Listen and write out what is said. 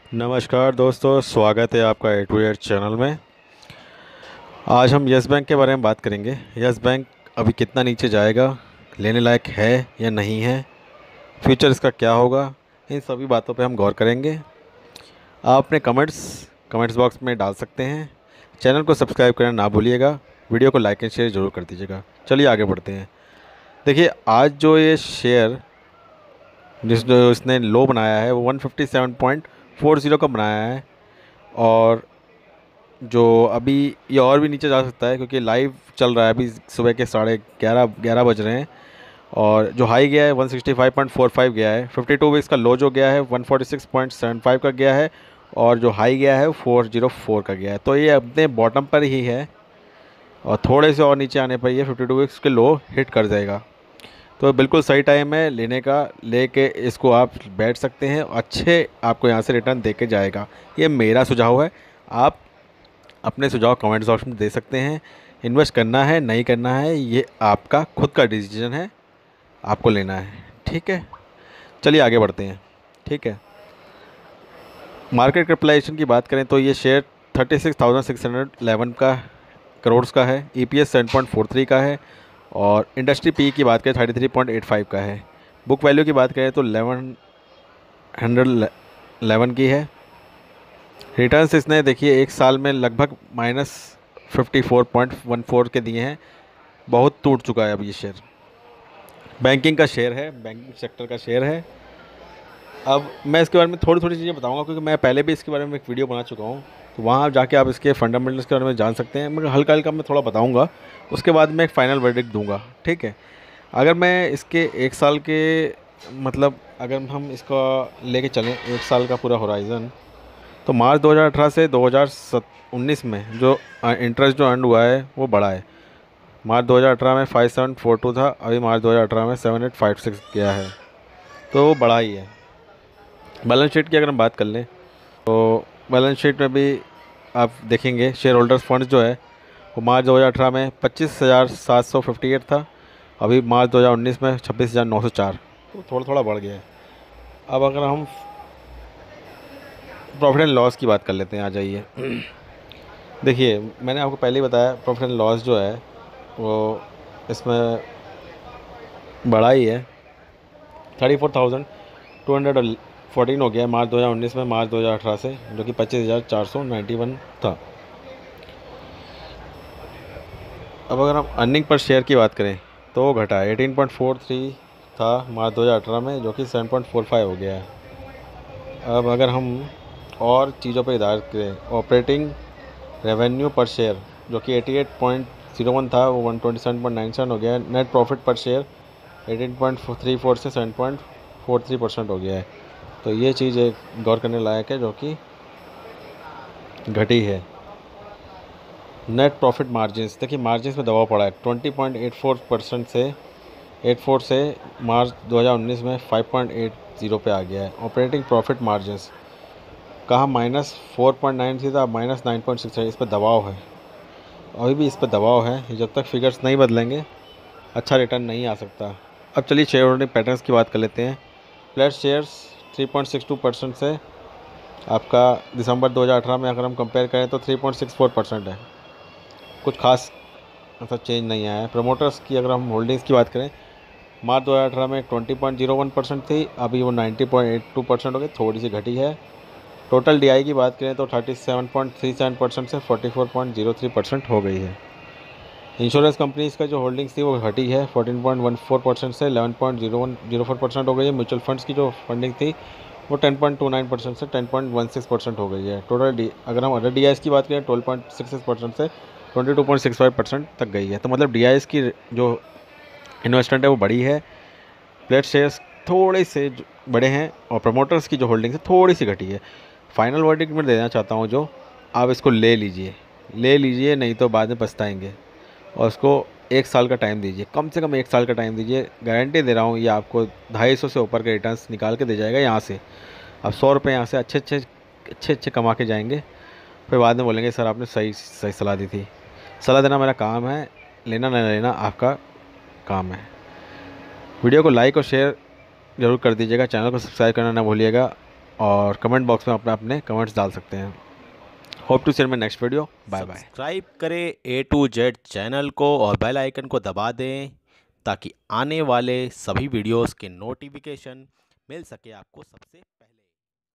नमस्कार दोस्तों, स्वागत है आपका ए टू जेड चैनल में। आज हम यस बैंक के बारे में बात करेंगे। यस बैंक अभी कितना नीचे जाएगा, लेने लायक है या नहीं है, फ्यूचर इसका क्या होगा, इन सभी बातों पे हम गौर करेंगे। आप अपने कमेंट्स बॉक्स में डाल सकते हैं। चैनल को सब्सक्राइब करना ना भूलिएगा। वीडियो को लाइक एंड शेयर ज़रूर कर दीजिएगा। चलिए आगे बढ़ते हैं। देखिए, आज जो ये शेयर जो इसने लो बनाया है वो 157.40 का बनाया है। और जो अभी ये और भी नीचे जा सकता है क्योंकि लाइव चल रहा है। अभी सुबह के 11:30 बज रहे हैं। और जो हाई गया है 165.45 गया है। 52 वीक्स का लो जो गया है 146.75 का गया है। और जो हाई गया है वो 404 का गया है। तो ये अपने बॉटम पर ही है और थोड़े से और नीचे आने पर ये 52 वीक्स के लो हिट कर जाएगा। तो बिल्कुल सही टाइम है लेने का। लेके इसको आप बैठ सकते हैं। अच्छे आपको यहाँ से रिटर्न दे के जाएगा। ये मेरा सुझाव है। आप अपने सुझाव कमेंट्स बॉक्स में दे सकते हैं। इन्वेस्ट करना है नहीं करना है ये आपका खुद का डिसीजन है, आपको लेना है। ठीक है, चलिए आगे बढ़ते हैं। ठीक है, मार्केट कैपिटलाइजेशन की बात करें तो ये शेयर 36,611 का करोड़ का है। ईपीएस 7.43 का है। और इंडस्ट्री पी की बात करें 33.85 का है। बुक वैल्यू की बात करें तो 1111 की है। रिटर्न्स इसने देखिए एक साल में लगभग -54.14 के दिए हैं। बहुत टूट चुका है अब ये शेयर। बैंकिंग का शेयर है, बैंकिंग सेक्टर का शेयर है। अब मैं इसके बारे में थोड़ी थोड़ी चीज़ें बताऊंगा क्योंकि मैं पहले भी इसके बारे में एक वीडियो बना चुका हूँ। तो वहाँ जाके आप इसके फंडामेंटल्स के बारे में जान सकते हैं। मगर हल्का हल्का मैं थोड़ा बताऊँगा, उसके बाद मैं एक फ़ाइनल वर्डिक्ट दूँगा। ठीक है, अगर मैं इसके एक साल के मतलब अगर हम इसका लेके चलें एक साल का पूरा होराइज़न, तो मार्च 2018 से 2019 में जो इंटरेस्ट जो अर्न हुआ है वो बढ़ा है। मार्च 2018 में 5742 था, अभी मार्च 2018 में 7856 गया है। तो वो बढ़ा ही है। बैलेंस शीट की अगर हम बात कर लें तो बैलेंस शीट में भी आप देखेंगे शेयर होल्डर्स फंड्स जो है वो मार्च 2018 में 25,758 था, अभी मार्च 2019 में 26,904। तो थोड़ा थोड़ा बढ़ गया है। अब अगर हम प्रॉफिट एंड लॉस की बात कर लेते हैं, आ जाइए। देखिए, मैंने आपको पहले ही बताया प्रॉफिट एंड लॉस जो है वो इसमें बढ़ा ही है। 34,214 हो गया है मार्च 2019 में मार्च 2018 से, जो कि 25,491 था। अब अगर हम अर्निंग पर शेयर की बात करें तो वो घटा है। 18.43 था मार्च 2018 में, जो कि 7.45 हो गया है। अब अगर हम और चीज़ों पर इधार करें, ऑपरेटिंग रेवेन्यू पर शेयर जो कि 88.01 था वो 127.97 हो गया है। नेट प्रॉफिट पर शेयर 18.34 से 7.43% हो गया है। तो ये चीज़ एक गौर करने लायक है जो कि घटी है। नेट प्रॉफिट मार्जिन्स, देखिए मार्जिन्स में दबाव पड़ा है। 20.84% से 84 से मार्च 2019 में 5.80 पे आ गया है। ऑपरेटिंग प्रॉफिट मार्जिन्स कहाँ -4.93 था, -9.6 है। इस पर दबाव है, अभी भी इस पर दबाव है। जब तक फिगर्स नहीं बदलेंगे अच्छा रिटर्न नहीं आ सकता। अब चलिए शेयर होल्डिंग पैटर्न्स की बात कर लेते हैं। प्लेट शेयर्स 3.62% से आपका दिसंबर 2018 में अगर हम कंपेयर करें तो 3.64% है। कुछ खास ऐसा चेंज नहीं आया है। प्रमोटर्स की अगर हम होल्डिंग्स की बात करें, मार्च 2018 में 20.01% थी, अभी वो 90.82% हो गई, थोड़ी सी घटी है। टोटल डीआई की बात करें तो 37.37% से 44.03% हो गई है। इंश्योरेंस कंपनीज का जो होल्डिंग्स थी वो घटी है। 14.14% से 11.04% हो गई है। म्यूचुअल फंड्स की जो फंडिंग थी वो 10.29% से 10.16% हो गई है। टोटल अगर हम अदर डीआईएस की बात करें 12.66% से 22.65% तक गई है। तो मतलब डीआईएस की जो इन्वेस्टमेंट है वो बड़ी है। प्लेट शेयर्स थोड़े से बड़े हैं और प्रमोटर्स की जो होल्डिंग है थोड़ी सी घटी है। फाइनल वर्डिक्ट में देना चाहता हूँ जो आप इसको ले लीजिए, नहीं तो बाद में पछताएंगे। और उसको एक साल का टाइम दीजिए, कम से कम एक साल का टाइम दीजिए। गारंटी दे रहा हूँ ये आपको 250 से ऊपर के रिटर्न्स निकाल के दे जाएगा। यहाँ से अब 100 रुपये यहाँ से अच्छे कमा के जाएंगे। फिर बाद में बोलेंगे सर आपने सही सही सलाह दी थी। सलाह देना मेरा काम है, लेना ना लेना आपका काम है। वीडियो को लाइक और शेयर ज़रूर कर दीजिएगा। चैनल को सब्सक्राइब करना ना भूलिएगा। और कमेंट बॉक्स में अपने अपने कमेंट्स डाल सकते हैं। Hope to see my next video. Bye bye. Subscribe करें A to Z चैनल को और बेल आइकन को दबा दें ताकि आने वाले सभी वीडियोस के नोटिफिकेशन मिल सके आपको सबसे पहले।